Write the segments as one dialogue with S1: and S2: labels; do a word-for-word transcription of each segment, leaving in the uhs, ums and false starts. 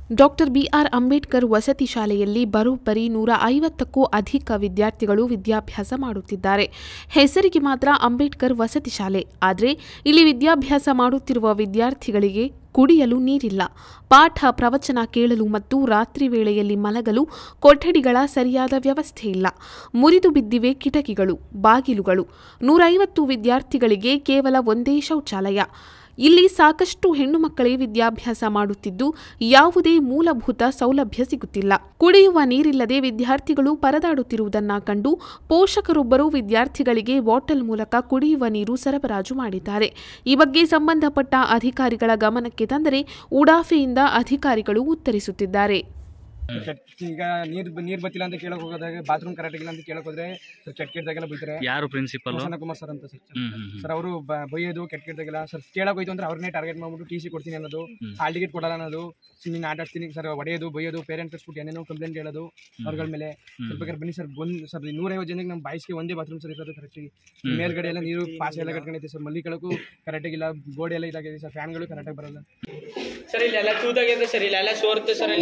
S1: Doctor B R Ambedkar ವಸತಿ ಶಾಲೆಯಲ್ಲಿ ಬರೋಬ್ಬರಿ ನೂರ ಐವತ್ತಕ್ಕೂ ಅಧಿಕ ವಿದ್ಯಾರ್ಥಿಗಳು ವಿದ್ಯಾಭ್ಯಾಸ ಮಾಡುತ್ತಿದ್ದಾರೆ. ಹೆಸರಿಗೆ ಮಾತ್ರ ಅಂಬೇಡ್ಕರ್ ವಸತಿ ಶಾಲೆ, ಆದರೆ ಇಲ್ಲಿ ವಿದ್ಯಾಭ್ಯಾಸ ಮಾಡುತ್ತಿರುವ ವಿದ್ಯಾರ್ಥಿಗಳಿಗೆ ಕುಡಿಯಲು ನೀರಿಲ್ಲ. ಪಾಠ ಪ್ರವಚನ ಕೇಳಲು ಮತ್ತು ರಾತ್ರಿ ವೇಳೆಯಲ್ಲಿ ಮಲಗಲು ಕೊಠಡಿಗಳ ಸರಿಯಾದ ವ್ಯವಸ್ಥೆ ಇಲ್ಲ. ಮುರಿದು ಬಿದ್ದಿವೆ ಕಿಟಕಿಗಳು, ಬಾಗಿಲುಗಳು. ನೂರೈವತ್ತು ವಿದ್ಯಾರ್ಥಿಗಳಿಗೆ ಕೇವಲ ಒಂದೇ ಶೌಚಾಲಯ. ಇಲ್ಲಿ ಸಾಕಷ್ಟು ಹೆಣ್ಣು ಮಕ್ಕಳೇ ವಿದ್ಯಾಭ್ಯಾಸ ಮಾಡುತ್ತಿದ್ದು ಯಾವುದೇ ಮೂಲಭೂತ ಸೌಲಭ್ಯ ಸಿಗುತ್ತಿಲ್ಲ. ಕುಡಿಯುವ ನೀರಿಲ್ಲದೆ ವಿದ್ಯಾರ್ಥಿಗಳು ಪರದಾಡುತ್ತಿರುವುದನ್ನು ಕಂಡು ಪೋಷಕರೊಬ್ಬರು ವಿದ್ಯಾರ್ಥಿಗಳಿಗೆ ಬಾಟಲ್ ಮೂಲಕ ಕುಡಿಯುವ ನೀರು ಸರಬರಾಜು ಮಾಡಿದ್ದಾರೆ. ಈ ಬಗ್ಗೆ ಸಂಬಂಧಪಟ್ಟ ಅಧಿಕಾರಿಗಳ ಗಮನಕ್ಕೆ ತಂದರೆ ಉಡಾಫೆಯಿಂದ ಅಧಿಕಾರಿಗಳು ಉತ್ತರಿಸುತ್ತಿದ್ದಾರೆ.
S2: ಈಗ ನೀರ್ ನೀರ್ ಬತ್ತಿಲ್ಲ ಅಂತ ಕೇಳಕ್ ಹೋಗೋದಾಗ ಬಾತ್ರೂಮ್ ಕರೆಕ್ಟ್ ಇಲ್ಲ ಅಂತ ಕೇಳಕ್ ಹೋದ್ರೆ ಕೆಟ್ಟ ಕೆಟ್ಟದಾಗೆಲ್ಲ ಬೈತಾರೆ. ಯಾರು ಪ್ರಿನ್ಸಿಪಲ್? ಕುಮಾರ್ ಸರ್ ಅಂತ ಸರ್. ಸರ್ ಅವರು ಬೈಯೋದು ಕೆಟ್ಟ ಕೆಟ್ಟದಾಗೆಲ್ಲ ಸರ್ ಕೇಳಕ್ ಹೋಯ್ತು ಅಂದ್ರೆ ಅವ್ರನ್ನೇ ಟಾರ್ಗೆಟ್ ಮಾಡ್ಬಿಟ್ಟು ಟಿ ಸಿ ಕೊಡ್ತೀನಿ ಅನ್ನೋದು, ಹಾಲ್ ಟಿಕೆಟ್ ಕೊಡಲ್ಲ ಅನ್ನೋದು, ನೀನು ಆಟ ಆಡ್ತೀನಿ ಸರ್, ಹೊಡೆಯೋದು ಬೈಯೋದು, ಪೇರೆಂಟ್ಸ್ ಕಳ್ಸ್ಬಿಟ್ಟು ಏನೇನೋ ಕಂಪ್ಲೇಂಟ್ ಹೇಳೋದು ಅವ್ರಗಳ ಮೇಲೆ. ಸ್ವಲ್ಪ ಬನ್ನಿ ಸರ್, ಬಂದ್ ಸರ್ ನೂರೈವತ್ತು ಜನಕ್ಕೆ ನಮ್ಮ ಬಾಯ್ಸ್ಗೆ ಒಂದೇ ಬಾತ್ರೂಮ್ ಸರ್ ಇರೋದು ಕರೆಕ್ಟಾಗಿ. ಮೇಲ್ಗಡೆ ಎಲ್ಲ ನೀರು ಪಾಸ್ ಎಲ್ಲ ಕಟ್ಕೊಂಡೈತೆ ಸರ್, ಮಲ್ಲಿಗಳಕ್ಕೂ ಕರೆಕ್ಟಾಗಿಲ್ಲ, ಗೋಡೆ ಎಲ್ಲ ಇದಾಗಿದೆ ಸರ್, ಫ್ಯಾನ್ಗಳು ಕರೆಕ್ಟಾಗಿ ಬರಲ್ಲ
S3: ಸರ್. ಇಲ್ಲೆಲ್ಲ ತೂತಾಗಿದೆ ಸರ್, ಇಲ್ಲೆಲ್ಲ ಸೋರುತ್ತೆ ಸರ್.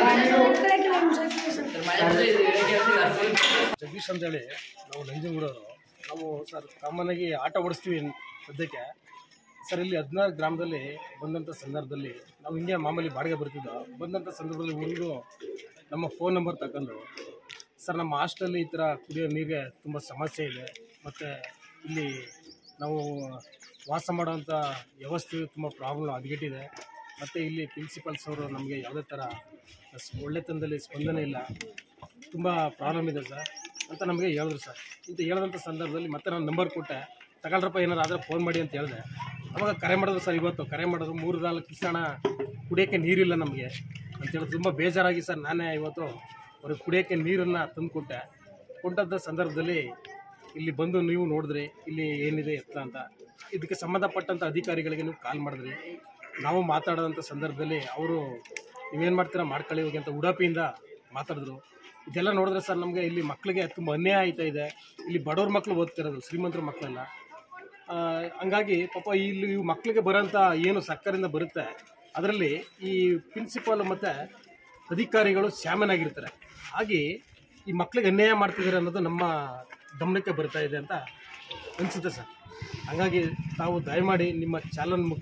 S4: ಜಗದೀಶ್ ಅಂತ ಹೇಳಿ ನಾವು ನಂಜನಗೂಡವರು. ನಾವು ಸರ್ ಕಾಮನ್ ಆಗಿ ಆಟ ಓಡಿಸ್ತೀವಿ ಸದ್ಯಕ್ಕೆ ಸರ್. ಇಲ್ಲಿ ಹದಿನಾರು ಗ್ರಾಮದಲ್ಲಿ ಬಂದಂಥ ಸಂದರ್ಭದಲ್ಲಿ ನಾವು ಹಿಂಗೆ ಮಾಮೂಲಿ ಬಾಡಿಗೆ ಬರ್ತಿದ್ದೋ. ಬಂದಂಥ ಸಂದರ್ಭದಲ್ಲಿ ಹುಡುಗರು ನಮ್ಮ ಫೋನ್ ನಂಬರ್ ತಗೊಂಡು ಸರ್ ನಮ್ಮ ಹಾಸ್ಟೆಲಲ್ಲಿ ಈ ಥರ ಕುಡಿಯೋ ನೀರಿಗೆ ತುಂಬ ಸಮಸ್ಯೆ ಇದೆ, ಮತ್ತು ಇಲ್ಲಿ ನಾವು ವಾಸ ಮಾಡೋವಂಥ ವ್ಯವಸ್ಥೆ ತುಂಬ ಪ್ರಾಬ್ಲಮ್ ಹದಗೆಟ್ಟಿದೆ, ಮತ್ತು ಇಲ್ಲಿ ಪ್ರಿನ್ಸಿಪಲ್ಸ್ ಅವರು ನಮಗೆ ಯಾವುದೇ ಥರ ಒಳ್ಳೆತನದಲ್ಲಿ ಸ್ಪಂದನೆ ಇಲ್ಲ, ತುಂಬ ಪ್ರಾಬ್ಲಮ್ ಇದೆ ಸರ್ ಅಂತ ನಮಗೆ ಹೇಳಿದ್ರು ಸರ್. ಇಂತ ಹೇಳಿದಂಥ ಸಂದರ್ಭದಲ್ಲಿ ಮತ್ತೆ ನಾನು ನಂಬರ್ ಕೊಟ್ಟೆ, ತಗೊಳ್ರಪ್ಪ ಏನಾರು ಆದರೆ ಫೋನ್ ಮಾಡಿ ಅಂತ ಹೇಳಿದೆ. ಅವಾಗ ಕರೆ ಮಾಡಿದ್ರು ಸರ್. ಇವತ್ತು ಕರೆ ಮಾಡಿದ್ರು ಮೂರು ನಾಲ್ಕು ಕಿಸಣ ಕುಡಿಯೋಕ್ಕೆ ನೀರಿಲ್ಲ ನಮಗೆ ಅಂತೇಳಿ ತುಂಬ ಬೇಜಾರಾಗಿ ಸರ್ ನಾನೇ ಇವತ್ತು ಅವ್ರಿಗೆ ಕುಡಿಯೋಕ್ಕೆ ನೀರನ್ನು ತಂದು ಕೊಟ್ಟೆ. ಕೊಟ್ಟಂಥ ಸಂದರ್ಭದಲ್ಲಿ ಇಲ್ಲಿ ಬಂದು ನೀವು ನೋಡಿದ್ರಿ ಇಲ್ಲಿ ಏನಿದೆ ಎತ್ತ ಅಂತ. ಇದಕ್ಕೆ ಸಂಬಂಧಪಟ್ಟಂಥ ಅಧಿಕಾರಿಗಳಿಗೆ ನೀವು ಕಾಲ್ ಮಾಡಿದ್ರಿ. ನಾವು ಮಾತಾಡೋದಂಥ ಸಂದರ್ಭದಲ್ಲಿ ಅವರು ನೀವೇನು ಮಾಡ್ತೀರಾ ಮಾಡ್ಕೊಳ್ಳಿ ಹೋಗಿ ಅಂತ ಉಡಾಪಿಯಿಂದ ಮಾತಾಡಿದ್ರು. ಇದೆಲ್ಲ ನೋಡಿದ್ರೆ ಸರ್ ನಮಗೆ ಇಲ್ಲಿ ಮಕ್ಕಳಿಗೆ ತುಂಬ ಅನ್ಯಾಯ ಆಯ್ತಾ ಇದೆ. ಇಲ್ಲಿ ಬಡವ್ರ ಮಕ್ಕಳು ಓದ್ತಿರೋದು, ಶ್ರೀಮಂತರ ಮಕ್ಕಳೆಲ್ಲ. ಹಂಗಾಗಿ ಪಾಪ ಇಲ್ಲಿ ಇವು ಮಕ್ಕಳಿಗೆ ಬರೋಂಥ ಏನು ಸರ್ಕಾರದಿಂದ ಬರುತ್ತೆ ಅದರಲ್ಲಿ ಈ ಪ್ರಿನ್ಸಿಪಾಲ್ ಮತ್ತು ಅಧಿಕಾರಿಗಳು ಶಾಮನಾಗಿರ್ತಾರೆ. ಹಾಗೆ ಈ ಮಕ್ಕಳಿಗೆ ಅನ್ಯಾಯ ಮಾಡ್ತಿದ್ದಾರೆ ಅನ್ನೋದು ನಮ್ಮ ಗಮನಕ್ಕೆ ಬರ್ತಾ ಇದೆ ಅಂತ ಅನಿಸುತ್ತೆ ಸರ್. ಹಾಗಾಗಿ ತಾವು ದಯಮಾಡಿ ನಿಮ್ಮ ಚಾಲನ್ ಮುಖ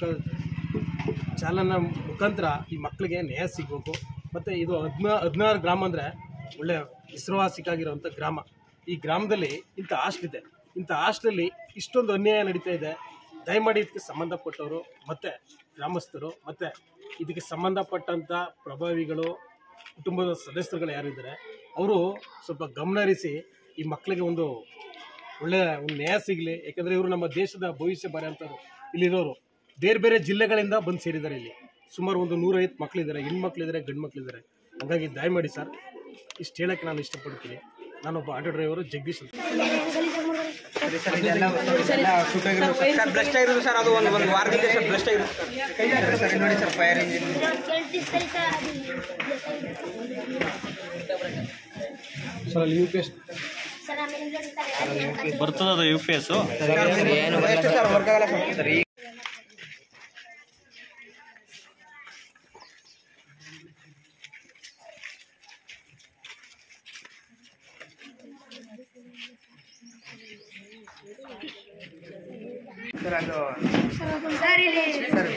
S4: ಚಾಲನ ಮುಖಾಂತರ ಈ ಮಕ್ಕಳಿಗೆ ನ್ಯಾಯ ಸಿಗಬೇಕು. ಮತ್ತು ಇದು ಹದಿನಾ ಹದಿನಾರು ಗ್ರಾಮ ಅಂದರೆ ಒಳ್ಳೆಯ ಹೆಸರುವಾಸಿಕಾಗಿರೋವಂಥ ಗ್ರಾಮ. ಈ ಗ್ರಾಮದಲ್ಲಿ ಇಂಥ ಹಾಸ್ಟೆಲ್ ಇದೆ. ಇಂಥ ಹಾಸ್ಟೆಲಲ್ಲಿ ಇಷ್ಟೊಂದು ಅನ್ಯಾಯ ನಡೀತಾ ಇದೆ. ದಯಮಾಡಿ ಇದಕ್ಕೆ ಸಂಬಂಧಪಟ್ಟವರು ಮತ್ತು ಗ್ರಾಮಸ್ಥರು ಮತ್ತು ಇದಕ್ಕೆ ಸಂಬಂಧಪಟ್ಟಂಥ ಪ್ರಭಾವಿಗಳು, ಕುಟುಂಬದ ಸದಸ್ಯರುಗಳು ಯಾರಿದ್ದಾರೆ ಅವರು ಸ್ವಲ್ಪ ಗಮನಹರಿಸಿ ಈ ಮಕ್ಕಳಿಗೆ ಒಂದು ಒಳ್ಳೆಯ ಒಂದು ನ್ಯಾಯ ಸಿಗಲಿ. ಯಾಕೆಂದರೆ ಇವರು ನಮ್ಮ ದೇಶದ ಭವಿಷ್ಯ ಬರೆಯಂಥವ್ರು. ಇಲ್ಲಿರೋರು ಬೇರೆ ಬೇರೆ ಜಿಲ್ಲೆಗಳಿಂದ ಬಂದು ಸೇರಿದ್ದಾರೆ. ಇಲ್ಲಿ ಸುಮಾರು ಒಂದು ನೂರೈವತ್ತು ಮಕ್ಕಳಿದ್ದಾರೆ, ಹೆಣ್ಮಕ್ಳಿದ್ದಾರೆ, ಗಂಡು ಮಕ್ಕಳಿದ್ದಾರೆ. ಹಾಗಾಗಿ ದಯಮಾಡಿ ಸರ್ ಇಷ್ಟು ಹೇಳೋಕ್ಕೆ ನಾನು ಇಷ್ಟಪಡ್ತೀನಿ. ನಾನೊಬ್ಬ ಆಟೋ ಡ್ರೈವರು, ಜಗದೀಶ್ ಅಂತ.
S3: ಬ್ಲಸ್ಟ್ ಆಗಿರೋದು ಸರ್, ಅದು ಒಂದು ಒಂದು ವಾರದಿಂದ ಸರ್ ಬ್ಲಸ್ಟ್ ಆಗಿರೋದು ಸರ್. ನೋಡಿ ಸರ್, ಫೈರ್ ಇಂಜಿನ್
S4: ಸರ್ ಅಲ್ಲಿ ಯು ಪಿ ಎಸ್
S5: ಬರ್ತದ. U P S
S3: sir work ಆಗಲ್ಲ ಸರ್. ಸರ್ ಅದು ಸರ್ ಇಲ್ಲಿ ಸರ್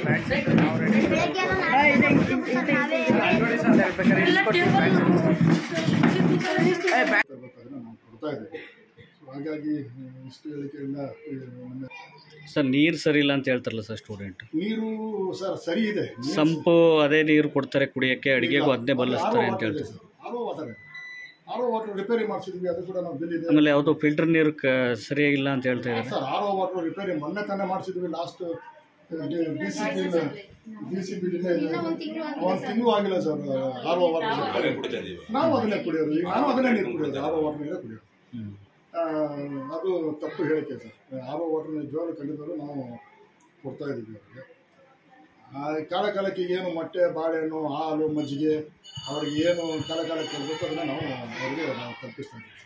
S6: ಹಾಗಾಗಿ ಇಷ್ಟು ಹೇಳಿಕೆಯಿಂದ
S5: ಸರ್ ನೀರು ಸರಿ ಇಲ್ಲ ಅಂತ ಹೇಳ್ತಾರಲ್ಲ ಸರ್ ಸ್ಟೂಡೆಂಟ್.
S6: ನೀರು ಸರ್ ಸರಿ ಇದೆ,
S5: ಸಂಪು ಅದೇ ನೀರು ಕೊಡ್ತಾರೆ ಕುಡಿಯೋಕ್ಕೆ, ಅಡುಗೆಗೂ ಅದನ್ನೇ ಬದಲಿಸ್ತಾರೆ ಅಂತ ಹೇಳ್ತಾರೆ.
S6: R O water R O water repair ಮಾಡಿಸಿದ್ವಿ, ಅದು ಕೂಡ ನಾವು ಬಿಲ್ ಇದೆ.
S5: ಆಮೇಲೆ ಯಾವುದೋ ಫಿಲ್ಟರ್ ನೀರು ಸರಿಯಾಗಿಲ್ಲ ಅಂತ ಹೇಳ್ತಾ ಇದ್ದಾರೆ
S6: ಸರ್. ಆರೋ ವಾಟರ್ ರಿಪೇರಿ ಮೊನ್ನೆ ತಾನೇ ಮಾಡಿಸಿದ್ವಿ. Last D C bill D C bill ಒಂದು ತಿಂಗಳು ಆಗಿಲ್ಲ ಸರ್. ಆರೋ ವಾಟರ್ ನಾವು ಅದನ್ನೇ ಕುಡಿಯೋದು. ಈಗ ನಾನು ಅದನ್ನೇ ನೀರು ಕುಡಿಯೋದು, ಆರೋ ವಾಟರ್ ನೀರೇ ಕುಡಿಯೋದು. ಅದು ತಪ್ಪು ಹೇಳಿಕೆ ಸರ್. ಆರೋ ವಾಟರ್ ನಿಜವಾಗ್ಲೂ ಖಂಡಿತವಾಗ್ಲೂ ನಾವು ಕೊಡ್ತಾ ಇದ್ದೀವಿ ಅವರಿಗೆ. ಕಾಲ ಕಾಲಕ್ಕೆ ಏನು ಮೊಟ್ಟೆ, ಬಾಳೆಹಣ್ಣು, ಹಾಲು, ಮಜ್ಜಿಗೆ ಅವ್ರಿಗೆ ಏನು ಕಾಲ ಕಾಲಕ್ಕೆ ಕೊಡಬೇಕು ಅದನ್ನು ನಾವು ಅವರಿಗೆ ನಾವು ತಲುಪಿಸ್ತಾ ಇದ್ದೀವಿ.